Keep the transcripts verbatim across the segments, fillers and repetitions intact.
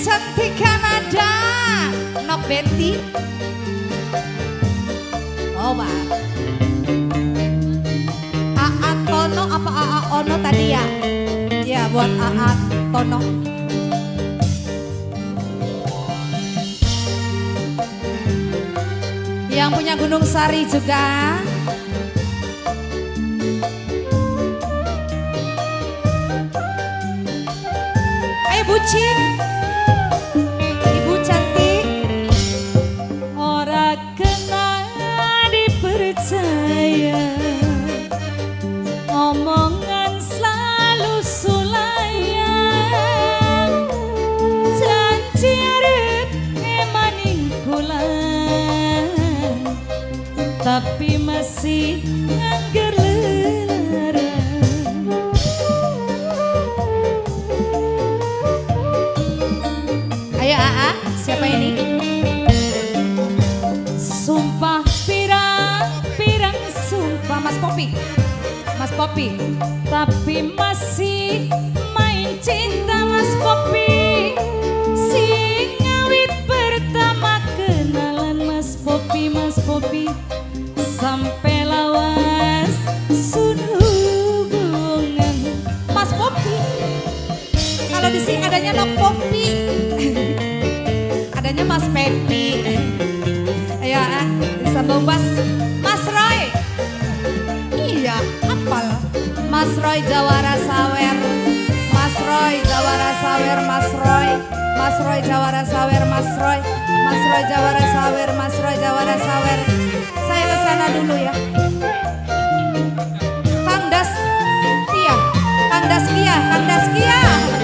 cantik Kanada, Nok Betty. Oh Pak. Aa Tono apa Aa Ono tadi ya? Ya buat Aa Tono. Yang punya Gunung Sari juga. Ayo bucin. Ibu cantik. Ora kena dipercaya, omongan selalu sulayan, janji arep emaning kulan, tapi masih ngangger lelaran. Ayo Aa, siapa ini? Sumpah pirang-pirang sumpah Mas Popi. Mas Popi. tapi masih main cinta Mas Popi. Sing ngawit pertama kenalan Mas Popi, Mas Popi sampai lawas sun hubungan. Mas Popi. Kalau di sini adanya Nok Popi. Adanya Mas Pepi. Ayo ah, sambung Mas. Mas Roy. Iya, apalah. Mas Roy Jawara Sawer. Mas Roy Jawara Sawer, Mas Roy. Mas Roy Jawara Sawer, Mas Roy. Mas Roy Jawara Sawer, Mas Roy Jawara Sawer. Saya ke sana dulu ya. Kang Das Kia, Kang Das Kia, Kang Das Kia.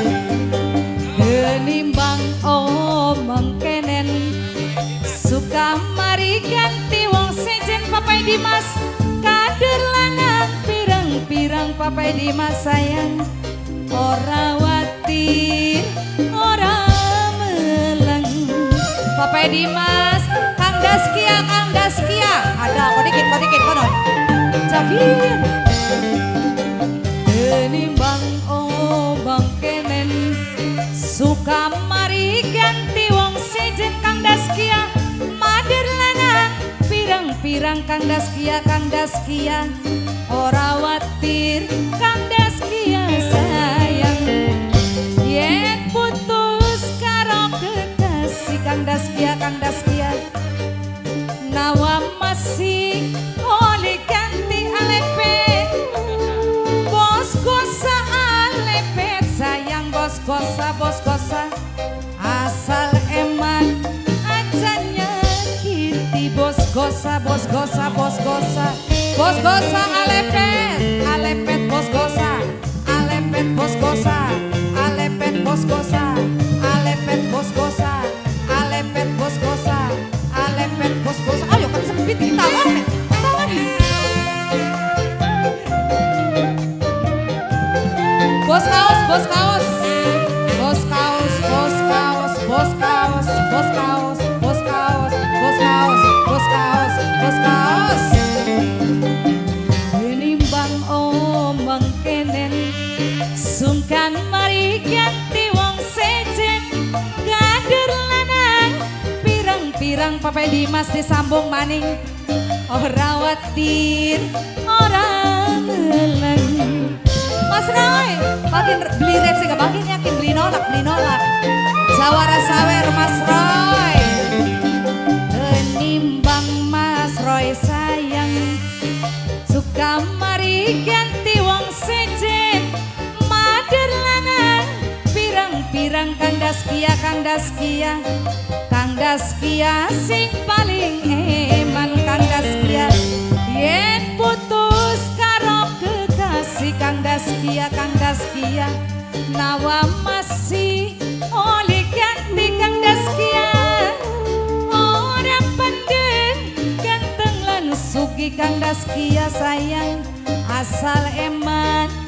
Genimbang omong kenen, suka mari ganti wong sejen Papai Dimas. Kader lanang pirang-pirang Papai Dimas sayang. Ora watir, ora melang. Papai Dimas, Kang Das Kia, Kang Das Kia. Ada, kok dikit, kok dikit, konon. Jabir. Genimbang omong kenen, suka mari ganti wong sejen Kang Das Kia. Mader lanang pirang-pirang Kang Das Kia, Kang Das Kia. Ora watir Kang Das Kia sayang. Yen putus karo kekasih Kang Das Kia, Kang Das Kia. Nawa masih oleh ganti alepet. Bos gosa alepet sayang, bos gosa, bos gosa. Asal eman aja nyakiti bos gosa, bos gosa, bos gosa. Bos gosa alepet, alepet bos gosa. Alepet bos gosa, alepet bos gosa. Alepet bos gosa, alepet bos gosa. Alepet bos gosa. Ayo kan sempit kita kan. Bos kaos, bos kaos. Bos kaos, bos kaos, bos kaos, bos kaos, bos kaos, bos kaos, bos kaos, bos kaos. Genimbang omong kenen, sungkan mari ganti wong sejen. Kader lanang pirang-pirang Papai Dimas disambung maning. Ora watir, ora melang. Mas Roy, makin beli red sih, makin yakin beli nolak, beli nolak. Jawara Sawer, Mas Roy. Genimbang Mas Roy sayang, suka mari ganti wong sejen. Mader lanang pirang-pirang Kang Das Kia, Kang Das Kia. Kang Das Kia sing paling eman Kang Das Kia. Yen putus karo kekasih Kang Das Kia, Kang Das Kia. Nawa masih oleh ganti Kang Das Kia. Ora pandeng ganteng lan sugi Kang Das Kia sayang. Asal eman